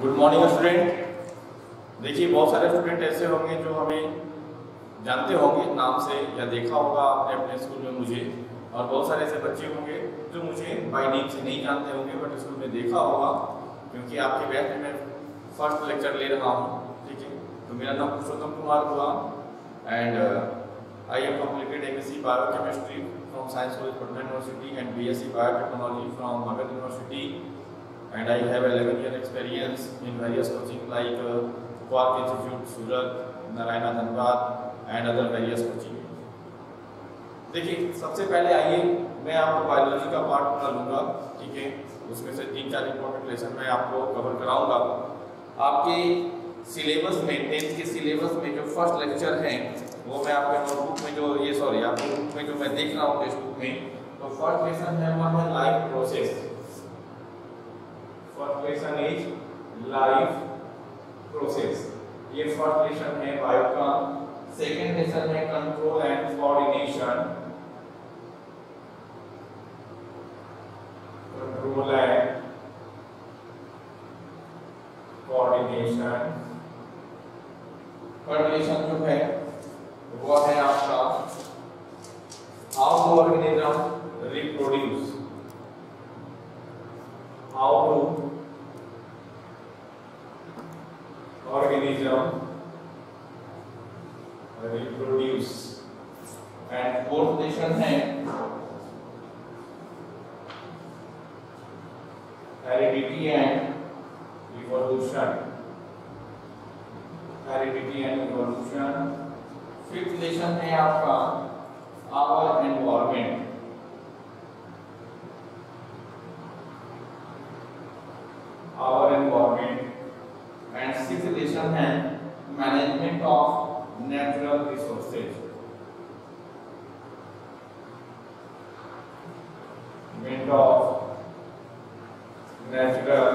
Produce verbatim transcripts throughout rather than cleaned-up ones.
Good morning student. देखिए बहुत सारे स्टूडेंट ऐसे होंगे जो हमें जानते होंगे नाम से या देखा होगा आपने अपने स्कूल में मुझे, और बहुत सारे ऐसे बच्चे होंगे जो मुझे बाय नेम से नहीं जानते होंगे बट स्कूल में देखा होगा क्योंकि आपके बैच में मैं फर्स्ट लेक्चर ले रहा हूँ। ठीक है, तो मेरा नाम पुरुषोत्तम कुमार हुआ and I have completed MSc biochemistry from science college Patna university and BSc biotechnology from Magadh university, and I have eleven year experience in various coaching like uh, Quark Institute, Surat, Narayana Dhanbad and other various coaching। देखिए सबसे पहले आइए मैं आपको biology का part बना लूँगा। ठीक है, उसमें से तीन चार इंपॉर्टेंट लेसन मैं आपको कवर कराऊंगा। आपके सिलेबस में टेंथ के सिलेबस में जो फर्स्ट लेक्चर हैं वो मैं आपके नोटबुक में जो ये सॉरी आपके बुक में जो मैं देख रहा हूँ टेक्स्ट बुक में, तो फर्स्ट लेसन है वन है life process. First lesson is life process, ये फर्स्ट लेसन है बायो का। सेकंड लेसन है control and coordination, control and coordination. Third lesson जो है वो है आपका how to organism reproduce, how to organism reproduce। and fourth lesson है heredity and evolution, heredity and evolution। fifth lesson है आपका our environment, our environment। and sixth lesson है management of natural resources, management of natural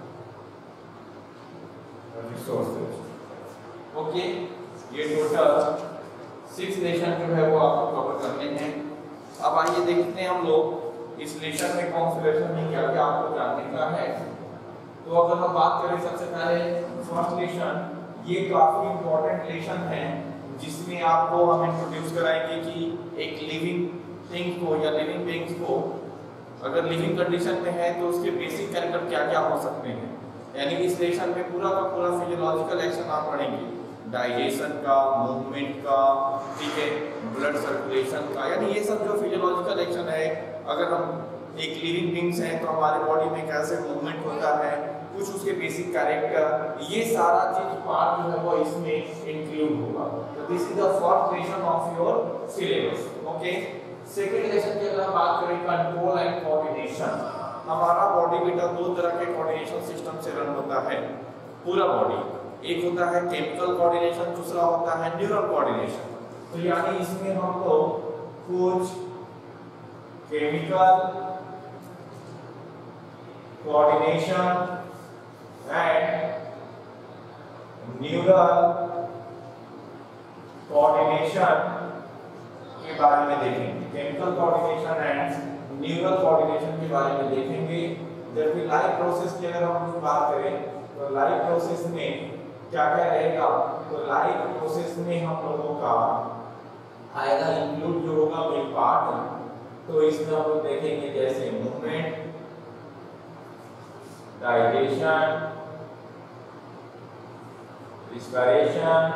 resources. Okay, ये total six lesson जो है वो आपको cover करने हैं। अब आइए देखते हैं हम लोग इस लेसन में कौन से लेसन में क्या क्या आपको जानने का है। तो अगर हम बात करें सबसे पहले फर्स्ट लेसन, ये काफी इंपॉर्टेंट लेसन है जिसमें आपको हम इंट्रोड्यूस कराएंगे कि एक लिविंग थिंग को या लिविंग बीइंग्स को अगर लिविंग कंडीशन में है तो उसके बेसिक कैरेक्टर क्या क्या हो सकते हैं। यानी इस लेसन में पूरा का पूरा फिजियोलॉजिकल एक्शन आप पढ़ेंगे, डाइजेशन का, मूवमेंट का, ठीक है, ब्लड सर्कुलेशन का, यानी ये सब जो फिजियोलॉजिकल एक्शन है अगर हम एक लिविंग बीइंग्स हैं तो हमारे बॉडी में कैसे मूवमेंट होता है, कुछ उसके बेसिक कैरेक्टर, ये सारा चीज पार्ट जो है वो इसमें इंक्लूड होगा। तो this is the first lesson of your syllabus. Okay, second lesson की अगर बात करें कंट्रोल एंड कोऑर्डिनेशन, हमारा बॉडी बेटा दो तरह के कोऑर्डिनेशन सिस्टम से रन होता है पूरा बॉडी। एक होता है केमिकल कोऑर्डिनेशन, दूसरा होता है न्यूरल कोऑर्डिनेशन। तो यानी इसमें हम लोग कुछ chemical coordination and neural coordination के बारे में देखेंगे। Chemical coordination and neural coordination के बारे में देखेंगे। जबकि लाइफ प्रोसेस की अगर हम बात करें तो लाइफ प्रोसेस में क्या क्या रहेगा, तो लाइफ प्रोसेस में हम लोगों का आएगा इंक्लूड जो होगा मेन पार्ट। तो इसमें हम लोग देखेंगे जैसे मूवमेंट, डाइजेशन, रिस्पिरेशन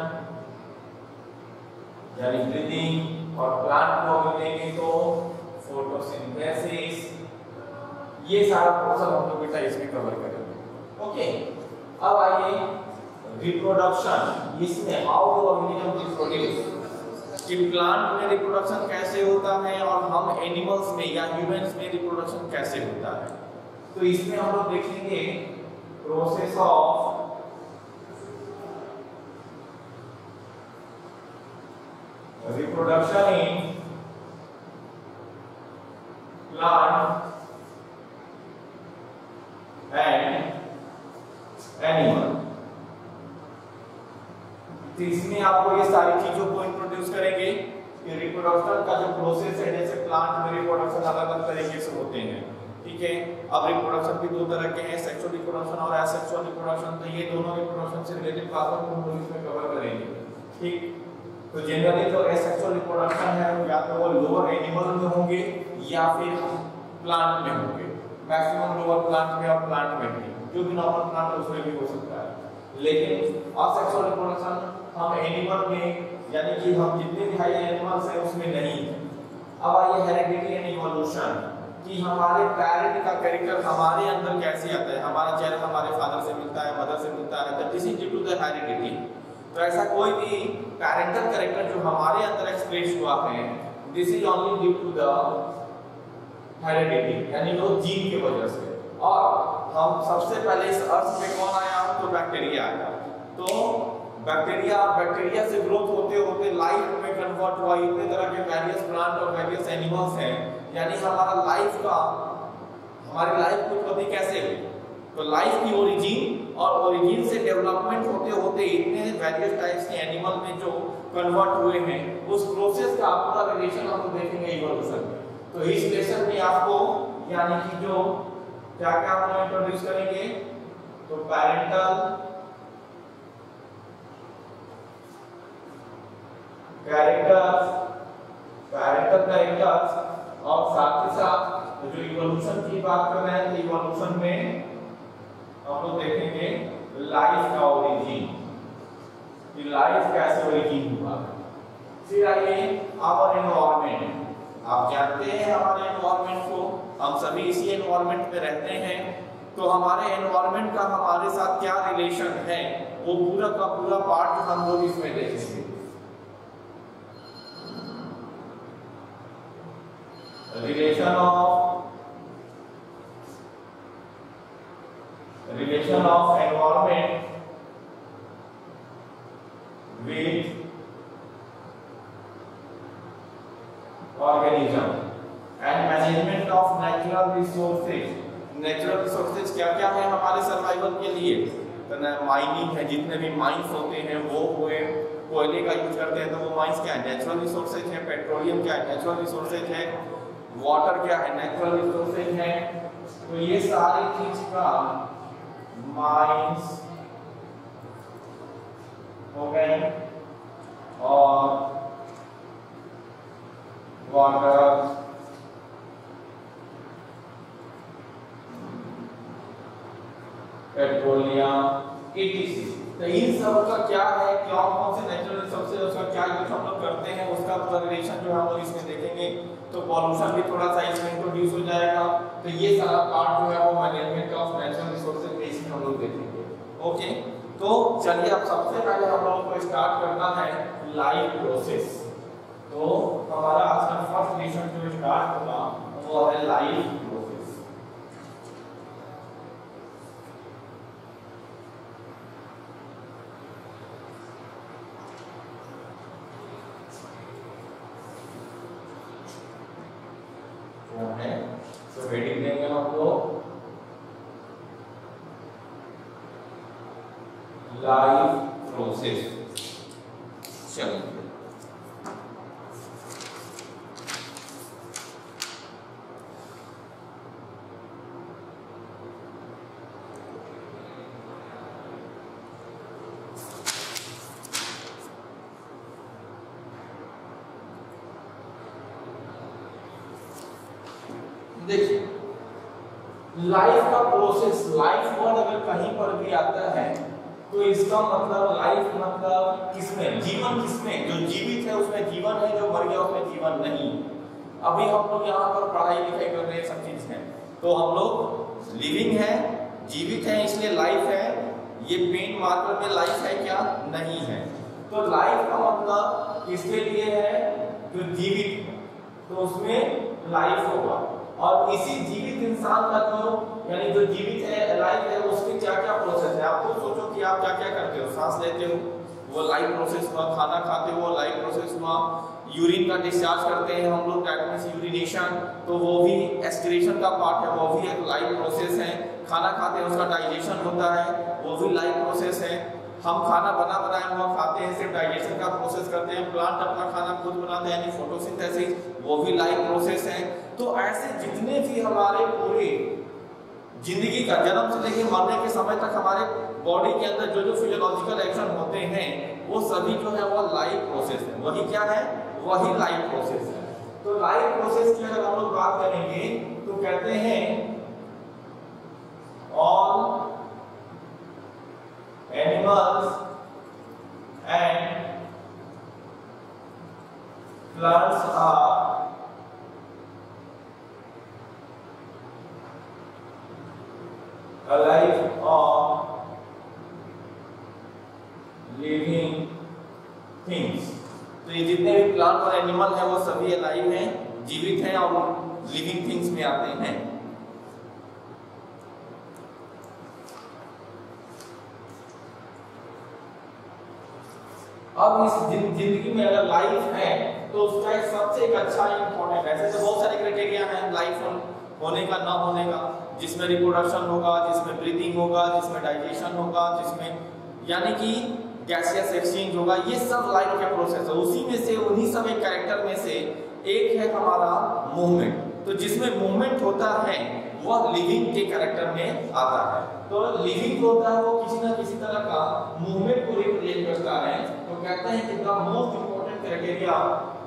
यानी ब्रीदिंग, और प्लांट को अगर देखें तो फोटोसिंथेसिस, ये सारा प्रोसेस हम लोग बेटा इसमें कवर करेंगे। ओके, अब आइए रिप्रोडक्शन, इसमें हाउ डू ऑर्गेनिज्म रिप्रोड्यूस, कि प्लांट में रिप्रोडक्शन कैसे होता है और हम एनिमल्स में या ह्यूमंस में रिप्रोडक्शन कैसे होता है। तो इसमें हम लोग देखेंगे process of reproduction in plant and animal. तो इसमें आपको ये सारी चीजों को इंट्रोड्यूस करेंगे कि रिप्रोडक्शन का जो प्रोसेस है, जैसे प्लांट में रिप्रोडक्शन अलग अलग तरीके से होते हैं, ठीक है। अब रिप्रोडक्शन भी दो तरह के हैं, सेक्सुअल रिप्रोडक्शन और एसेक्सुअल रिप्रोडक्शन। तो ये दोनों रिप्रोडक्शन से रिलेटेड बातों को हम इसमें कवर करेंगे, ठीक। तो जनरली जो एसेक्सुअल रिप्रोडक्शन है या तो वो लोअर एनिमल में होंगे या फिर प्लांट में होंगे, मैक्सिमम लोअर प्लांट में और प्लांट में भी, जो भी नॉर्मल प्लांट है उसमें भी हो सकता है। लेकिन असेक्सुअल रिप्रोडक्शन हम एनिमल में यानी कि हम जितने भी हाई एनिमल्स हैं उसमें नहीं है। अब आइए हेरिडिटी एंड इवोल्यूशन कि हमारे पेरेंट का कैरेक्टर हमारे अंदर कैसे आता है, हमारा चेहरा हमारे फादर से मिलता है, मदर से मिलता है, that is due to the heredity. तो ऐसा कोई भी पेरेंटल कैरेक्टर जो हमारे अंदर एक्सप्रेस हुआ है, this is only due to the heredity, यानी वो जीन की वजह से। और हम सबसे पहले इस अर्थ पे कौन आया, तो बैक्टीरिया आया। तो बैक्टीरिया बैक्टीरिया से ग्रोथ होते होते लाइफ में कन्वर्ट हुआ। इतने तरह के वेरियस प्लांट और वेरियस एनिमल्स हैं, यानी हमारा लाइफ का हमारी लाइफ की उत्पत्ति कैसे हुई, तो लाइफ की ओरिजिन और ओरिजिन से डेवलपमेंट होते होते इतने वेरियस टाइप्स के एनिमल में जो कन्वर्ट हुए हैं, उस प्रोसेस का पूरा रिलेशन हम देखेंगे इवोल्यूशन में। तो इस लेसन में आपको यानी कि जो क्या क्या हम इंट्रोड्यूस करेंगे, तो पैरेंटल कैरेक्टर्स पैरेंटल कैरेक्टर्स और साथ ही साथ जो इवोल्यूशन की बात कर रहे हैं, तो इवोल्यूशन में हम लोग देखेंगे लाइफ का ओरिजिन, कि लाइफ कैसे ओरिजिन हुआ। फिर आइए आवर एनवायरनमेंट। आप जानते हैं हमारे एनवायरनमेंट को, हम सभी इसी एनवायरनमेंट में रहते हैं। तो हमारे एनवायरनमेंट का हमारे साथ क्या रिलेशन है, वो पूरा का पूरा पार्ट हम लोग इसमें देखेंगे। Relation of relation of environment with organism and management of natural resources. Natural resources क्या क्या है हमारे सर्वाइवल के लिए, तो माइनिंग है, जितने भी माइंस होते हैं वो हुए, कोयले का यूज करते हैं तो वो माइंस क्या है, नेचुरल रिसोर्सेज है। पेट्रोलियम क्या है, नेचुरल रिसोर्सेज है। वाटर क्या है, नेचुरल रिसोर्सेज है। तो ये सारी चीज का माइंस हो गए और वाटर, पेट्रोलियम, ईटीसी। तो इन सब का क्या है, कौन कौन से नेचुरल रिसोर्सेज उसका क्या यूज हम लोग करते हैं, उसका पूरा रिलेशन जो हम लोग इसमें देखेंगे। तो पॉल्यूशन भी थोड़ा सा इसमें इंट्रोड्यूस हो जाएगा। तो ये सारा पार्ट जो है वो मैनेजमेंट ऑफ नेचुरल रिसोर्सेज में इसमें हम लोग देखेंगे। ओके, तो चलिए अब सबसे पहले हम लोग को स्टार्ट करना है लाइफ प्रोसेस। तो हमारा आज का फर्स्ट लेसन जो स्टार्ट होगा वो है लाइफ प्रोसेस। वो है तो हेडिंग देंगे हम लोग लाइफ प्रोसेस। चलिए देखिए लाइफ का प्रोसेस, लाइफ वर्ड अगर कहीं पर भी आता है तो इसका मतलब लाइफ मतलब किसमें, जीवन किसमें, जो जीवित है उसमें जीवन है, जो मर गया उसमें जीवन नहीं। अभी हम लोग यहाँ पर पढ़ाई लिखाई कर रहे हैं, सब चीज है, तो हम लोग लिविंग है, जीवित है, इसलिए लाइफ है। ये पेन मार्कर में लाइफ है क्या, नहीं है। तो लाइफ का मतलब किसके लिए है, जो जीवित है, तो उसमें लाइफ होगा। और इसी जीवित इंसान का जो यानी जो जीवित है, लाइफ है, उसमें क्या क्या प्रोसेस है। आप खुद सोचो कि आप क्या क्या करते हो, सांस लेते हो वो लाइफ प्रोसेस हुआ, खाना खाते हो लाइफ प्रोसेस हुआ, यूरिन का डिस्चार्ज करते हैं हम लोग, दैट मींस यूरिनेशन, तो वो भी एक्सक्रीशन का पार्ट है, वो भी एक लाइफ प्रोसेस है। खाना खाते हैं उसका डाइजेशन होता है, वो भी लाइफ प्रोसेस है। हम खाना बना बनाया हुआ खाते हैं, सिर्फ डाइजेशन का प्रोसेस करते हैं। प्लांट अपना खाना खुद बनाते हैं, यानी फोटोसिंथेसिस, वो भी लाइफ प्रोसेस है। तो ऐसे जितने भी हमारे पूरे जिंदगी का जन्म से लेकर मरने के समय तक हमारे बॉडी के अंदर जो जो फिजियोलॉजिकल एक्शन होते हैं वो सभी जो है वो लाइफ प्रोसेस है। वही क्या है? वही लाइफ प्रोसेस है। तो लाइफ प्रोसेस की अगर हम लोग बात करेंगे तो कहते हैं all animals and plants are alive or living things। तो ये जितने भी प्लांट और एनिमल है वो सभी अलाइव हैं, जीवित हैं और लिविंग थिंग्स में आते हैं। अब इस जिंदगी में अगर लाइफ है तो उसका एक सबसे एक अच्छा इंपॉर्टेंट, ऐसे तो बहुत सारे क्राइटेरिया हैं लाइफ होने का ना होने का, जिसमें रिप्रोडक्शन होगा, जिसमें ब्रीथिंग होगा, जिसमें डाइजेशन होगा, जिसमें यानी कि गैसियस एक्सचेंज होगा, ये सब लाइफ का प्रोसेस है। उसी में से उन्हीं सब एक कैरेक्टर में से एक है हमारा मूवमेंट। तो जिसमें मूवमेंट होता है वह लिविंग के कैरेक्टर में आता है। तो लिविंग होता है वो किसी ना किसी तरह का मूवमेंट को रिप्रेजेंट करता है। तो कहते हैं कि the most important criteria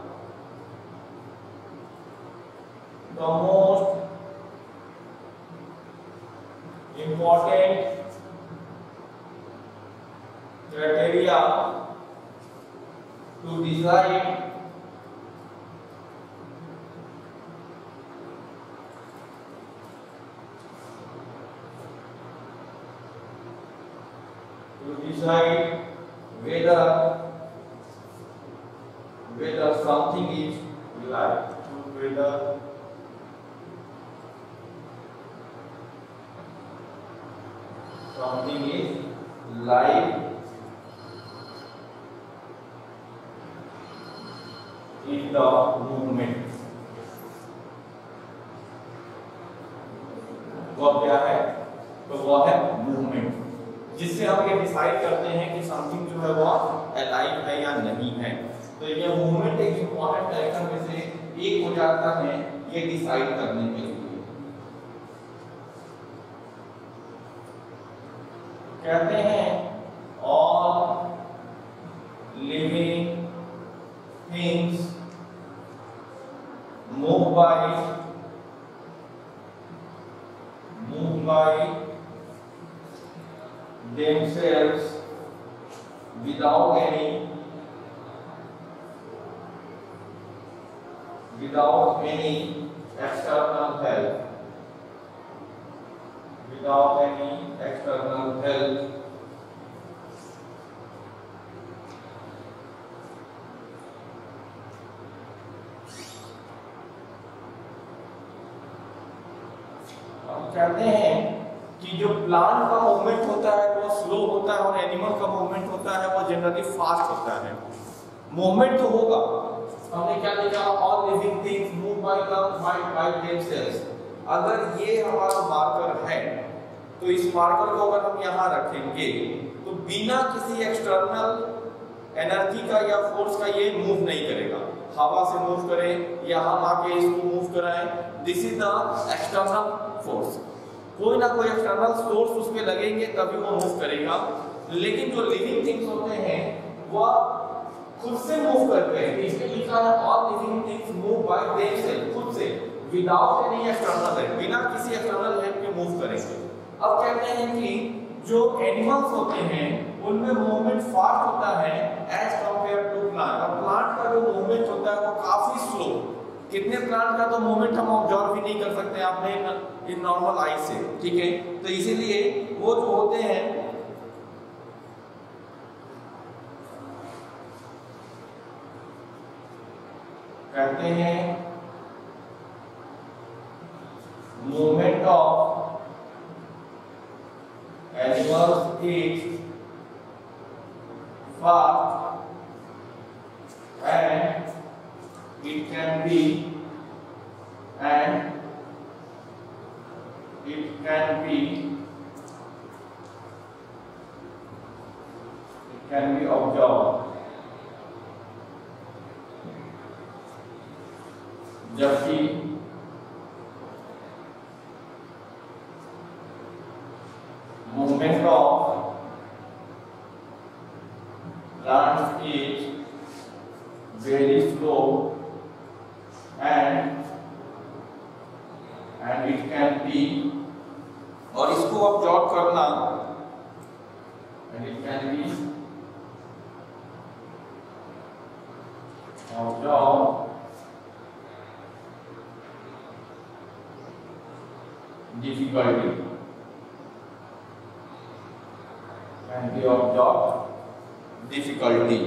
the मोस्ट important criteria to decide to decide whether whether something is alive, whether something is live is the movement। वह क्या है? तो वह है मूवमेंट, जिससे हम ये डिसाइड करते हैं कि समथिंग जो है वह अलाइव है या नहीं है। तो ये मूवमेंट एक इंपॉर्टेंट फैक्टर में से एक हो जाता है ये डिसाइड करने के लिए। कहते हैं all living things move by move by themselves without any without any external help without any external help हम कहते हैं कि जो प्लांट का मूवमेंट होता है वो स्लो होता है और एनिमल का मूवमेंट होता है वो जनरली फास्ट होता है। मूवमेंट तो होगा, हमने क्या देखा, all living things move by by by themselves. अगर ये हमारा मार्कर है तो इस मार्कर को अगर हम यहाँ रखेंगे तो बिना किसी एक्सटर्नल एनर्जी का या फोर्स का ये मूव नहीं करेगा। हवा से मूव करे या हम आके इसको मूव कराएं, this is the external force. कोई ना कोई एक्सटर्नल सोर्स उस पे लगेंगे तभी वो मूव करेगा। लेकिन जो लिविंग थिंग्स होते हैं वह खुद से मूव करते हैं। इसमें लिखा है all living things move by themself, खुद से, विदाउट एनी एक्सटर्नल हेल्प, बिना किसी एक्सटर्नल हेल्प के मूव करेंगे। अब कहते हैं कि जो एनिमल्स होते हैं उनमें मूवमेंट फास्ट होता है एज कंपेयर टू प्लांट। और प्लांट का जो मूवमेंट होता है वो काफी स्लो। कितने प्लांट का तो मूवमेंट हम ऑब्जर्व भी नहीं कर सकते आपने इन नॉर्मल आई से, ठीक है। तो इसीलिए वो जो होते हैं कहते हैं movement of animals is fast and it can be and it can be can be observe, जबकि movement of plants is very slow and and it can be, और इसको ऑब्जर्व करना, and it can be observed difficulty, can be observed difficulty.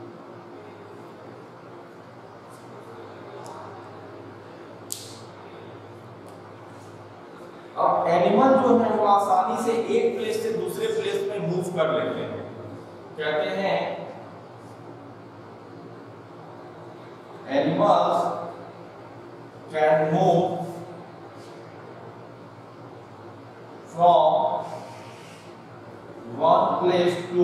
अब animal जो है वो आसानी से एक प्लेस से दूसरे प्लेस में मूव कर लेते हैं, कहते हैं animals can move from one place to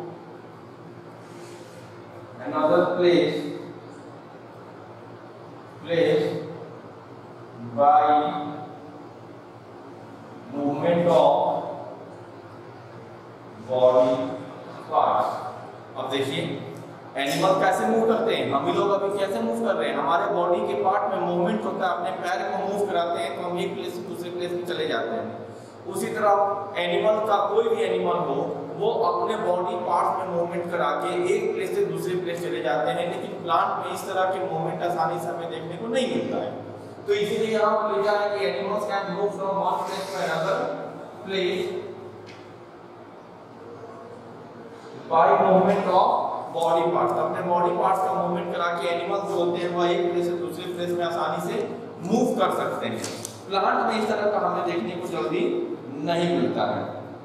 another place place by movement of body parts. अब देखिए एनिमल कैसे मूव करते हैं, हम ही लोग अभी कैसे मूव कर रहे हैं, हमारे बॉडी के पार्ट में मूवमेंट होता है, अपने पैर को मूव कराते हैं तो हम एक प्लेस से दूसरे प्लेस में चले जाते हैं। उसी तरह एनिमल का कोई भी एनिमल हो वो अपने बॉडी पार्ट में मूवमेंट करा के एक प्लेस से दूसरे प्लेस चले जाते हैं, लेकिन प्लांट में इस तरह के मूवमेंट आसानी से हमें देखने को नहीं मिलता है। तो इसीलिए यहाँ पर लिखा है कि animals can move from one place to another place by movement of body parts. अपने बॉडी पार्ट्स का मूवमेंट करा के एनिमल्स जो होते हैं वो एक प्लेस से दूसरे प्लेस में आसानी से मूव कर सकते हैं। प्लांट में इस तरह का हमें देखने को जल्दी नहीं मिलता है।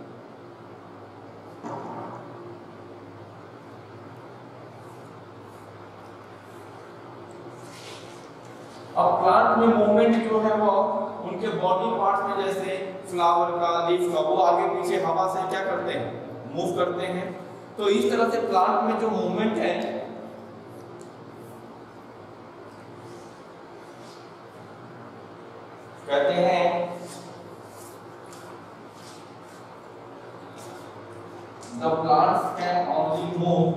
अब प्लांट में मूवमेंट जो है वो उनके बॉडी पार्ट्स में, जैसे फ्लावर का, लीफ का, वो आगे पीछे हवा से क्या करते हैं, मूव करते हैं। तो इस तरह से प्लांट में जो मूवमेंट है कहते हैं the plants can only move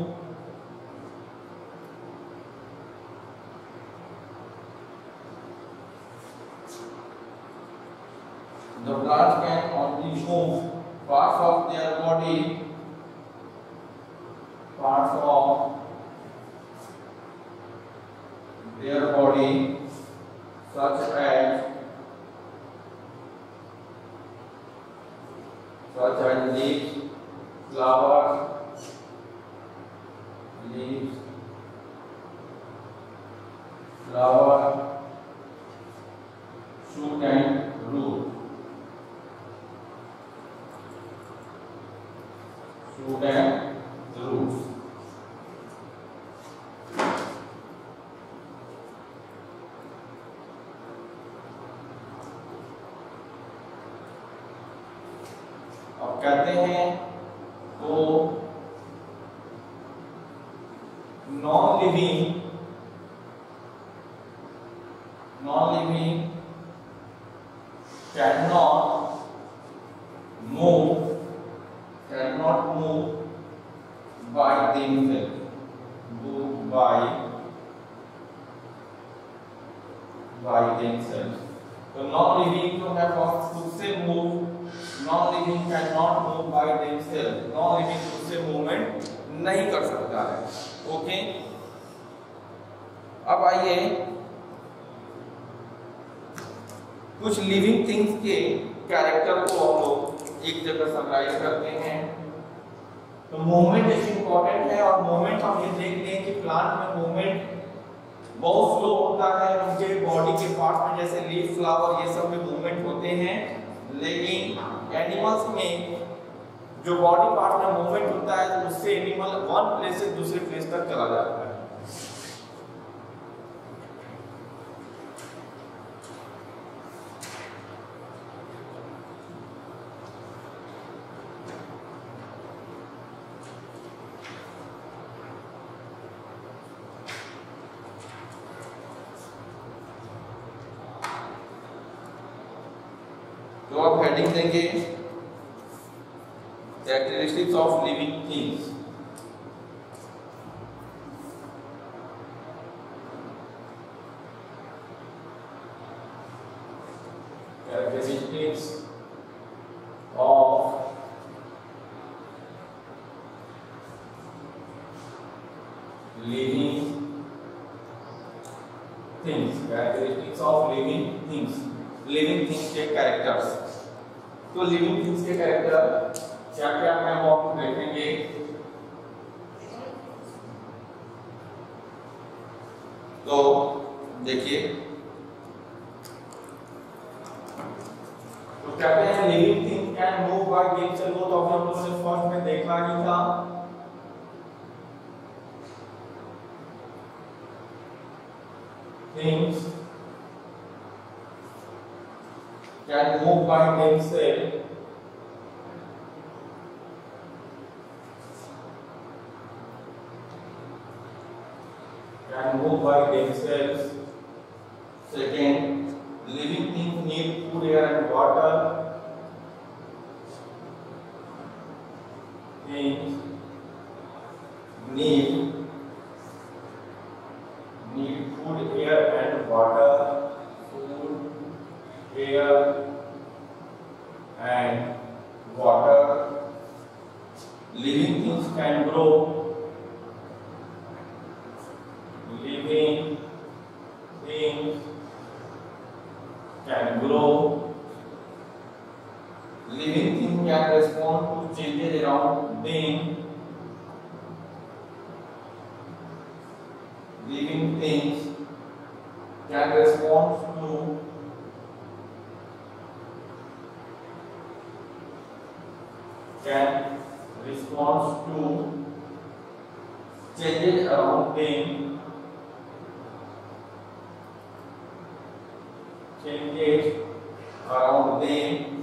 the plants can only move parts of their body parts of their body such as such as leaves, flowers, leaves, flower, shoot and root, shoot and roots. अब कहते हैं तो non living non living can not move can not move by themself move by by themself. तो non living जो है वो खुद से move, non living can not move by themself, non living खुद से मूवमेंट नहीं कर सकता है। ओके, अब आइए कुछ लिविंग थिंग्स के कैरेक्टर को हम लोग एक जगह समराइज करते हैं। तो मूवमेंट इज इंपॉर्टेंट है, और मूवमेंट हम ये देख लें कि प्लांट में मूवमेंट बहुत स्लो होता है, उनके बॉडी के पार्ट में जैसे लीफ, फ्लावर, ये सब में मूवमेंट होते हैं, लेकिन एनिमल्स में जो बॉडी पार्ट में मूवमेंट होता है तो उससे एनिमल वन प्लेस से दूसरे प्लेस तक चला जाता है। तो आप हेडिंग देंगे characteristics of living things. Characteristics of living things, characteristics of living things, living things के कैरेक्टर्स। तो लिविंग थिंग्स के कैरेक्टर क्या क्या है वो हम देखेंगे। तो देखिए, तो कहते हैं living thing can move by nature, वो तो हम लोगों ने फर्स्ट में देखा ही था। Things can move by themselves, can move by themselves. Second, living things need food, air and water. Things need need food, air and water. Food, air and water. Living things can grow. Living things can grow. Living things can respond to changes around them. Living things can respond to can respond to changes around them. Changes around them.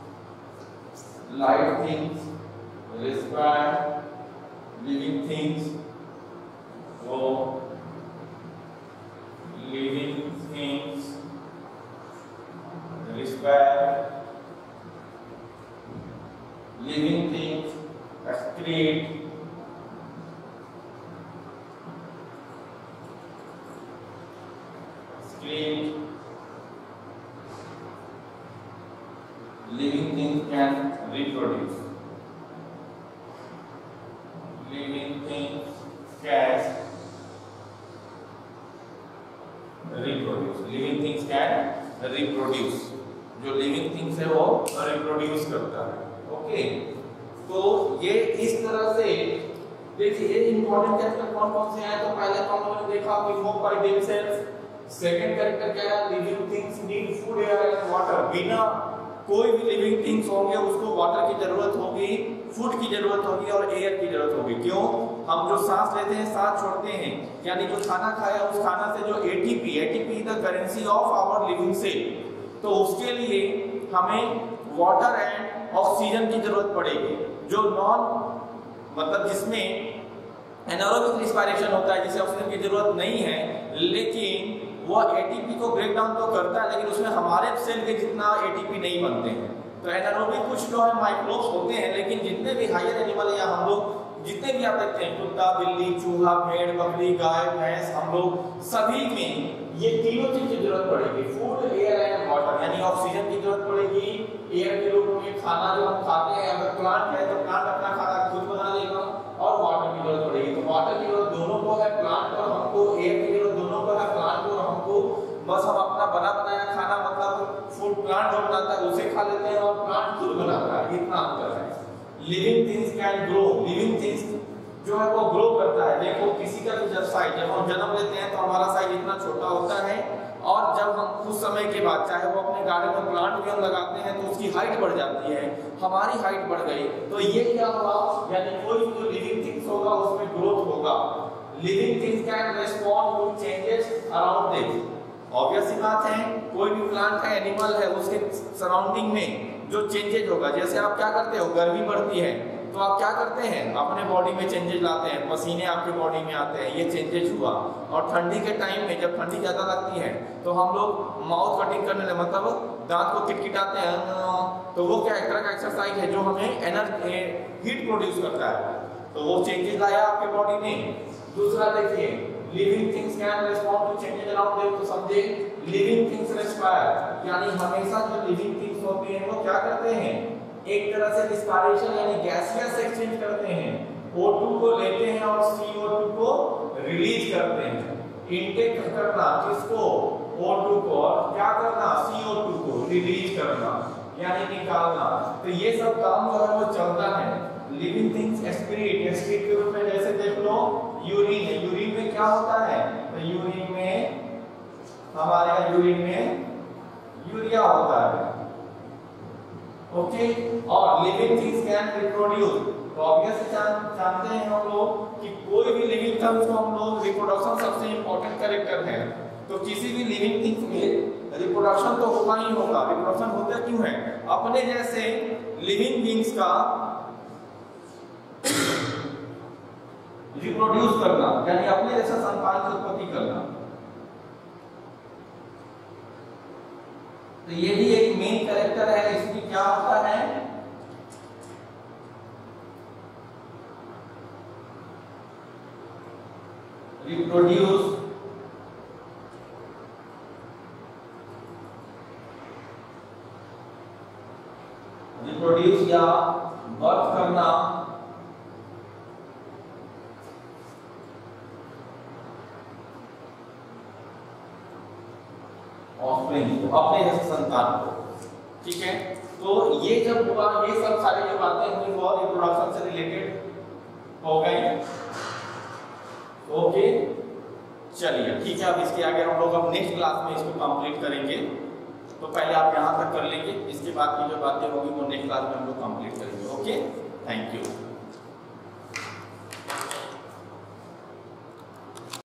Live things respond. Living things grow. Living things respect. Living things excrete. Excrete. Living things can reproduce. Living things can reproduce. Living things can reproduce. जो living things है वो reproduce करता है। Okay, तो ये इस तरह से देखिए, ये इंपॉर्टेंट कैरेक्टर कौन कौन से हैं। तो पहले तो हम लोगों ने देखा कि move by themself. Second character क्या है, living things need food, air and water. बिना कोई भी लिविंग थिंग्स होंगे उसको वाटर की जरूरत होगी, फूड की जरूरत होगी और एयर की जरूरत होगी। क्यों? हम जो सांस लेते हैं, सांस छोड़ते हैं, यानी जो खाना खाया उस खाना से जो ATP, ATP the currency of our living cell, तो उसके लिए हमें वाटर एंड ऑक्सीजन की जरूरत पड़ेगी। जो नॉन मतलब जिसमें एनारोबिक रिस्पायरेशन होता है, जिसे ऑक्सीजन की जरूरत नहीं है, लेकिन वो एटीपी को ब्रेक डाउन तो करता है, लेकिन उसमें हमारे सेल के जितना एटीपी नहीं बनते हैं। तो एनारोबिक कुछ जो है माइक्रोब्स होते हैं, लेकिन जितने भी हायर एनिमल या हम लोग जितने भी आप देखते हैं, कुत्ता, बिल्ली, चूहा, भेड़, बकरी, गाय, भैंस, हम लोग सभी में ये तीनों चीज की जरूरत पड़ेगी। फूड, एयर एंड वाटर, यानी ऑक्सीजन की जरूरत पड़ेगी, एयर के रूप में खाना जो हम खाते हैं, अगर प्लांट है तो प्लांट अपना खाना खुद बना लेगा, और वाटर की जरूरत पड़ेगी। तो वाटर की जरूरत दोनों को है, प्लांट और हमको, एयर की जरूरत दोनों को है, प्लांट और हमको। बस हम अपना बना बनाया खाना, मतलब फूड प्लांट जो बनाता है उसे खा लेते हैं और प्लांट खुद बनाता है, इतना अंतर है। Living things can grow, living things जो है वो ग्रो करता है। देखो किसी का भी जब साइज, जब हम जन्म लेते हैं तो हमारा साइज इतना छोटा होता है, और जब हम कुछ समय के बाद, चाहे वो अपने गार्डन में प्लांट भी हम लगाते हैं, तो उसकी हाइट बढ़ जाती है, हमारी हाइट बढ़ गई। तो ये क्या हुआ, यानी कोई जो लिविंग थिंग्स होगा उसमें ग्रोथ होगा। Living things can respond to changes around them. Obvious सी बात है, कोई भी प्लांट है, एनिमल है, उसके सराउंडिंग में जो चेंजेज होगा, जैसे आप क्या करते हो, गर्मी बढ़ती है तो आप क्या करते हैं, अपने बॉडी में चेंजेस लाते हैं, पसीने आपके बॉडी में आते हैं, ये चेंजेस हुआ। और ठंडी के टाइम में जब ठंडी ज़्यादा लगती है तो हम लोग माउथ कटिंग करने लगे, मतलब दांत को किटकिटाते हैं, तो वो क्या एक तरह का एक्सरसाइज है जो हमें एनर्जी हीट प्रोड्यूस करता है, तो वो चेंजेस लाया आपके बॉडी में। दूसरा देखिए, living things can respond to changes around them, तो समझे लिविंग थिंग्स रेस्पायर, यानी हमेशा जो लिविंग थिंग्स होती हैं वो क्या करते हैं, एक तरह से रिस्पायरेशन यानी गैसियस एक्सचेंज करते हैं, O टू को लेते हैं और C O टू को रिलीज करते हैं। इनटेक करना किसको, O टू को, और क्या करना, C O टू को रिलीज करना यानी निकालना। तो ये सब काम जो है वो चलता है। लिविंग थिंग्स एक्सक्रीट, एक्सक्रीट के रूप में जैसे देख लो यूरिन है, यूरिन में क्या होता है, तो यूरिन में हमारे यूरिन में यूरिया होता है, ओके। और लिविंग थिंग्स कैन रिप्रोड्यूस, तो ऑब्वियसली जान, जानते हैं हम लोग कि कोई भी लिविंग थिंग्स को हम लोग रिप्रोडक्शन सबसे इंपॉर्टेंट कैरेक्टर है, तो किसी भी लिविंग थिंग्स में रिप्रोडक्शन तो होगा ही होगा। रिप्रोडक्शन होता क्यों है, अपने जैसे लिविंग बीइंग्स का रिप्रोड्यूस करना, यानी अपने जैसा संतान की उत्पत्ति करना। तो ये भी एक मेन कैरेक्टर है, इसमें क्या होता है, रिप्रोड्यूस, रिप्रोड्यूस या बर्थ करना, ऑफस्प्रिंग, अपने जैसे संतान को, ठीक है। तो ये जब हुआ, ये सब सारी जो बातें हुई वो रिप्रोडक्शन से रिलेटेड हो गई, ओके। चलिए ठीक है, अब इसके आगे हम लोग अब नेक्स्ट क्लास में इसको कंप्लीट करेंगे। तो पहले आप यहाँ तक कर लेंगे, इसके बाद की जो बातें होगी वो नेक्स्ट क्लास में हम लोग कंप्लीट करेंगे, ओके। Thank you.